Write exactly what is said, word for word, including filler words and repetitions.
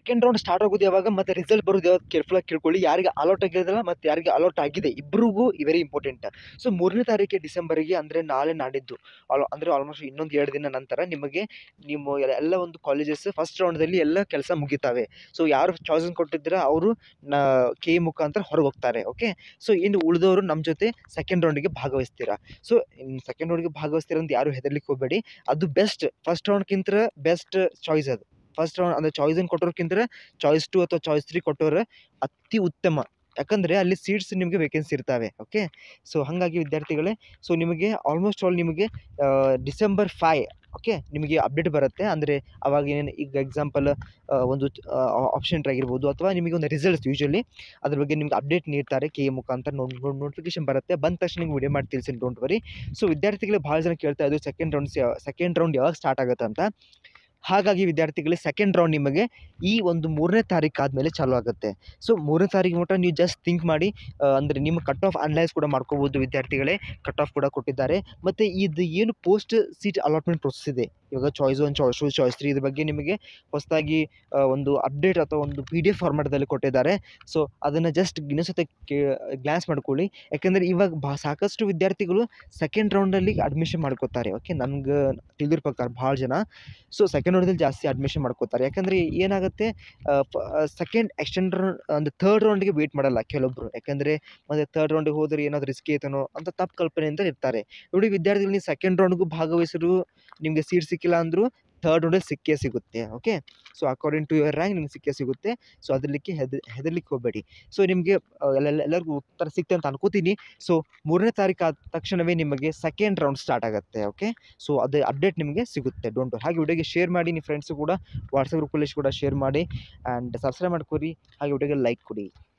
Second round start ಆಗೋದು ಯಾವಾಗ ಮತ್ತು ರಿಸಲ್ಟ್ ಬರೋದು ಯಾವಾಗ ಕೇರ್ಫುಲ್ಲಾಗಿ ಕೇಳ್ಕೊಳ್ಳಿ. ಯಾರಿಗೆ ಅಲಾಟ್ ಆಗಿರೋದಿಲ್ಲ ಮತ್ತು ಯಾರಿಗೆ ಅಲಾಟ್ ಆಗಿದೆ ಇಬ್ಬರಿಗೂ ವೆರಿ ಇಂಪಾರ್ಟೆಂಟ್. ಸೊ ಮೂರನೇ ತಾರೀಕಿಗೆ ಡಿಸೆಂಬರಿಗೆ ಅಂದರೆ ನಾಳೆ ನಾಡಿದ್ದು ಆಲ್ ಅಂದರೆ ಆಲ್ಮೋಸ್ಟ್ ಇನ್ನೊಂದು ಎರಡು ದಿನ ನಂತರ ನಿಮಗೆ ನಿಮ್ಮ ಎಲ್ಲ ಒಂದು ಕಾಲೇಜಸ್ ಫಸ್ಟ್ ರೌಂಡ್ದಲ್ಲಿ ಎಲ್ಲ ಕೆಲಸ ಮುಗಿತಾವೆ. ಸೊ ಯಾರು ಚಾಯ್ಸನ್ ಕೊಟ್ಟಿದ್ದೀರಾ ಅವರು ನಾ ಕೆ ಇ ಮುಖಾಂತರ ಹೊರಗೆ ಹೋಗ್ತಾರೆ. ಓಕೆ, ಸೊ ಇನ್ನು ಉಳಿದವರು ನಮ್ಮ ಜೊತೆ ಸೆಕೆಂಡ್ ರೌಂಡಿಗೆ ಭಾಗವಹಿಸ್ತೀರಾ. ಸೊ ಇನ್ನು ಸೆಕೆಂಡ್ ರೌಂಡಿಗೆ ಭಾಗವಹಿಸ್ತೀರ ಅಂತ ಯಾರು ಹೆದರ್ಲಿಕ್ಕೆ ಹೋಗಬೇಡಿ. ಅದು ಬೆಸ್ಟ್, ಫಸ್ಟ್ ರೌಂಡ್ಗಿಂತ ಬೆಸ್ಟ್ ಚಾಯ್ಸ್ ಅದು. ಫಸ್ಟ್ ರೌಂಡ್ ಅಂದರೆ ಚಾಯ್ಸನ್ ಕೊಟ್ಟೋರ್ಕಿಂತ ಚಾಯ್ಸ್ ಟು ಅಥವಾ ಚಾಯ್ಸ್ ತ್ರೀ ಕೊಟ್ಟೋರು ಅತಿ ಉತ್ತಮ. ಯಾಕಂದರೆ ಅಲ್ಲಿ ಸೀಟ್ಸ್ ನಿಮಗೆ ವೇಕೆನ್ಸಿ ಇರ್ತಾವೆ. ಓಕೆ, ಸೊ ಹಾಗಾಗಿ ವಿದ್ಯಾರ್ಥಿಗಳೇ, ಸೊ ನಿಮಗೆ ಆಲ್ಮೋಸ್ಟ್ ಆಲ್ ನಿಮಗೆ ಡಿಸೆಂಬರ್ ಫೈ ಓಕೆ ನಿಮಗೆ ಅಪ್ಡೇಟ್ ಬರುತ್ತೆ. ಅಂದರೆ ಅವಾಗ ಏನೇನು ಈಗ ಎಕ್ಸಾಂಪಲ್ ಒಂದು ಆಪ್ಷನ್ ಆಗಿರ್ಬೋದು ಅಥವಾ ನಿಮಗೆ ಒಂದು ರಿಸಲ್ಟ್ಸ್ ಯೂಶ್ವಲಿ ಅದ್ರ ಬಗ್ಗೆ ನಿಮ್ಗೆ ಅಪ್ಡೇಟ್ ನೀಡ್ತಾರೆ ಕೆ ಎ ಮುಖಾಂತರ. ನೋಟಿಫಿಕೇಶನ್ ಬರುತ್ತೆ, ಬಂದ ತಕ್ಷಣ ನಿಮ್ಗೆ ವಿಡಿಯೋ ಮಾಡಿ ತಿಳಿಸಿ, ಡೋಂಟ್ ವರಿ. ಸೊ ವಿದ್ಯಾರ್ಥಿಗಳು ಭಾಳ ಜನ ಕೇಳ್ತಾ ಇದ್ದು ಸೆಕೆಂಡ್ ರೌಂಡ್ಸ್ ಸೆಕೆಂಡ್ ರೌಂಡ್ ಯಾವಾಗ ಸ್ಟಾರ್ಟ್ ಆಗುತ್ತೆ ಅಂತ. ಹಾಗಾಗಿ ವಿದ್ಯಾರ್ಥಿಗಳಿಗೆ ಸೆಕೆಂಡ್ ರೌಂಡ್ ನಿಮಗೆ ಈ ಒಂದು ಮೂರನೇ ತಾರೀಕು ಆದಮೇಲೆ ಚಾಲೂ ಆಗುತ್ತೆ. ಸೊ ಮೂರನೇ ತಾರೀಕು ಮಟ್ಟ ನೀವು ಜಸ್ಟ್ ಥಿಂಕ್ ಮಾಡಿ, ಅಂದರೆ ನಿಮ್ಮ ಕಟ್ ಆಫ್ ಅನಲೈಸ್ ಕೂಡ ಮಾಡ್ಕೋಬೋದು ವಿದ್ಯಾರ್ಥಿಗಳೇ. ಕಟ್ ಆಫ್ ಕೂಡ ಕೊಟ್ಟಿದ್ದಾರೆ. ಮತ್ತು ಇದು ಏನು ಪೋಸ್ಟ್ ಸೀಟ್ ಅಲಾಟ್ಮೆಂಟ್ ಪ್ರೊಸೆಸ್ ಇದೆ ಇವಾಗ choice one, choice two, choice three ಇದ್ರ ಬಗ್ಗೆ ನಿಮಗೆ ಹೊಸದಾಗಿ ಒಂದು ಅಪ್ಡೇಟ್ ಅಥವಾ ಒಂದು ಪಿ ಡಿ ಎಫ್ ಫಾರ್ಮ್ಯಾಟ್ದಲ್ಲಿ ಕೊಟ್ಟಿದ್ದಾರೆ. ಸೊ ಅದನ್ನು ಜಸ್ಟ್ ಇನ್ನೊಂದ್ಸತಿ ಕೇ ಗ್ಲಾನ್ಸ್ ಮಾಡ್ಕೊಳ್ಳಿ. ಯಾಕೆಂದರೆ ಇವಾಗ ಬಾ ಸಾಕಷ್ಟು ವಿದ್ಯಾರ್ಥಿಗಳು ಸೆಕೆಂಡ್ ರೌಂಡಲ್ಲಿ ಅಡ್ಮಿಷನ್ ಮಾಡ್ಕೋತಾರೆ. ಓಕೆ, ನಮ್ಗೆ ತಿಳಿದಿರೋ ಪ್ರಕಾರ ಭಾಳ ಜನ ಸೊ ಸೆಕೆಂಡ್ ರೌಂಡಲ್ಲಿ ಜಾಸ್ತಿ ಅಡ್ಮಿಷನ್ ಮಾಡ್ಕೋತಾರೆ. ಯಾಕಂದರೆ ಏನಾಗುತ್ತೆ, ಸೆಕೆಂಡ್ ಎಕ್ಸ್ಟೆಂಡ್ ರೌಂಡ್ ಅಂದರೆ ಥರ್ಡ್ ರೌಂಡಿಗೆ ವೇಟ್ ಮಾಡಲ್ಲ ಕೆಲವೊಬ್ಬರು. ಯಾಕಂದರೆ ಮತ್ತು ಥರ್ಡ್ ರೌಂಡಿಗೆ ಹೋದರೆ ಏನಾದರೂ ರಿಸ್ಕ್ ಐತನೋ ಅಂತ ತಪ್ಪು ಕಲ್ಪನೆಯಿಂದ ಇರ್ತಾರೆ. ನೋಡಿ ವಿದ್ಯಾರ್ಥಿಗಳು, ನೀವು ಸೆಕೆಂಡ್ ರೌಂಡ್ಗೂ ಭಾಗವಹಿಸಲು ನಿಮಗೆ ಸೀಟ್ ಸಿಕ್ಕಿಲ್ಲ ಅಂದರೂ ಥರ್ಡ್ ರೌಂಡಲ್ಲಿ ಸಿಕ್ಕೇ ಸಿಗುತ್ತೆ. Okay, so according to your rank ನಿಮ್ಗೆ ಸಿಕ್ಕೇ ಸಿಗುತ್ತೆ. ಸೊ ಅದರಲಿಕ್ಕೆ ಹೆದ್ ಹೆದರ್ಲಿಕ್ಕೆ ಹೋಗಬೇಡಿ. ಸೊ ನಿಮಗೆ ಎಲ್ಲ ಎಲ್ಲರಿಗೂ ಉತ್ತರ ಸಿಗ್ತೆ ಅಂತ ಅನ್ಕೋತೀನಿ. ಸೊ ಮೂರನೇ ತಾರೀಕು ಆದ ತಕ್ಷಣವೇ ನಿಮಗೆ ಸೆಕೆಂಡ್ ರೌಂಡ್ ಸ್ಟಾರ್ಟ್ ಆಗುತ್ತೆ. ಓಕೆ, ಸೊ ಅದು ಅಪ್ಡೇಟ್ ನಿಮಗೆ ಸಿಗುತ್ತೆ, ಡೋಂಟ್ ವರಿ. ಹಾಗೆ ವಿಡಿಯೋಗೆ ಶೇರ್ ಮಾಡಿ, ನಿಮ್ಮ ಫ್ರೆಂಡ್ಸು ಕೂಡ ವಾಟ್ಸಪ್ ಗ್ರೂಪಲ್ಲಿ ಕೂಡ ಶೇರ್ ಮಾಡಿ ಆ್ಯಂಡ್ ಸಬ್ಸ್ಕ್ರೈಬ್ ಮಾಡ್ಕೊರಿ. ಹಾಗೆ ವಿಡಿಯೋಗೆ ಲೈಕ್ ಕೊಡಿ.